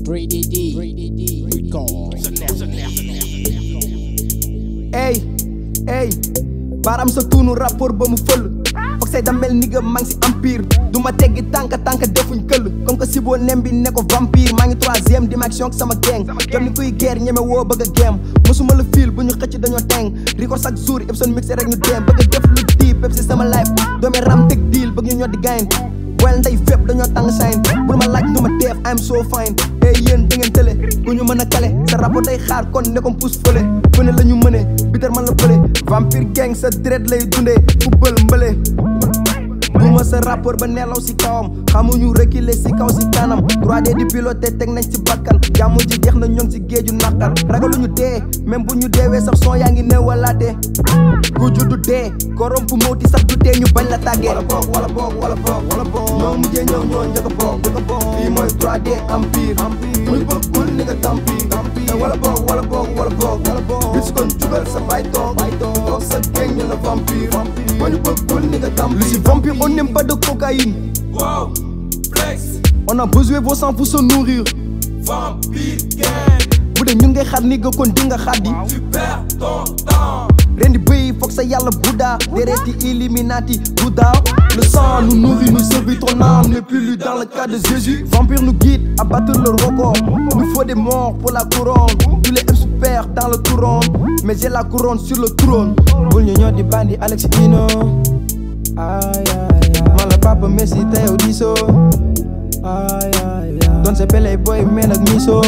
Brady D. Ey baram sa tuunu rapport ba mu fël foog say damel nigga maa ngi si empire du ma teggi tànk defuñ këll comme que si boo nem bi ne ko vampire maa ngi 3e dimension ak sama gang jom ni kuy guerre ñeme woo bëgg a gem mosuma la fil bu ñu xëcc dañoo teng record chaque jour Epson mixé rek ñu dem bëgg a def lu diip Pepsi sama life doome ram teg deal bëgg ñu ñoo di gain wel nday fépp dañoo tàng sign bul ma laaj nu ma def I'm so fine yéen da ngeen tële ku ñu mën a kale sa rapport day xaar kon ne ko pousse fële fu ne la ñu mëne bitar man la bële vampire gang sa dret lay dundee football mbële duma sa rapport ba nelaw si kawam xamuñu reculer si kaw si kanam 3D di piloté teg nañ si bakkan jàmm ji jeex na ñoŋ si géeju naqar ragaluñu dee même bu ñu deewee sax son yaa ngi ne wala dee ku juddu dee korom fu mooti sax du tee ñu bañ la tàggee wala boog ñoo mujjee ñëw ñoo njëkk a boog fii mooy 3D empire muy bëggul ni nga tampi wala boog bis kon jugal sa bay toog sa gang ñu la vampire mooy bëggul ni nga tampi si vampire on n'aime pas de cocaïne. Wow, flex. On a besoin de vos sangs pour se nourrir. Vampire gang. Bu dee ñu ngay xaar ni nga kon di nga xaddi. Tu perds ton temps. Rendi bëy foog sa yàlla Bouddha. Dereti Illuminati Bouddha. Le sang nous nourrit, nous servit, ton âme n'est plus lu dans le cas de Jésus. Vampire nous guide à battre le record. Nous faut des morts pour la couronne. Tous les M super dans le touron. Mais j'ai la couronne sur le trône. Bul ñu ñoo di bandi Alex Ino. Man la papa Messi tey Odiso. Don se pele boy men ak miso.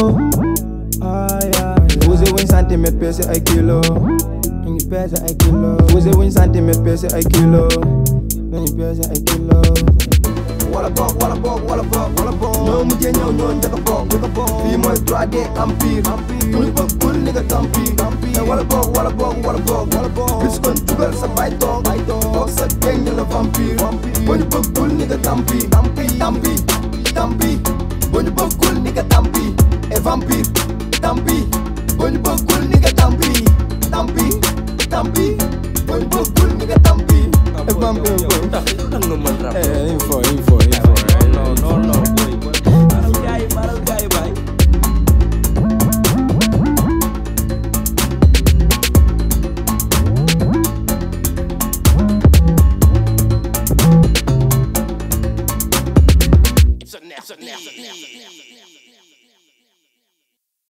Posé wuñ centimètre pesé ay kilo. Ñu ngi pesé ay kilo. Posé wuñ centimètre pesé ay kilo. Ñu ngi pesé ay kilo. Wala boog ñoo mujjee ñëw ñoo njëkk a boog fii mooy 3D empire muy bëggul ni nga tampi wala boog bis kon jugal sa bay toog sa gang ñu la vampire boo ñu bëggul ni nga tampi boo ñu bëggul ni nga tampi et vampire tampi boo ñu bëggul ni nga tampi boo ñu bëggul ni nga tampi et vampire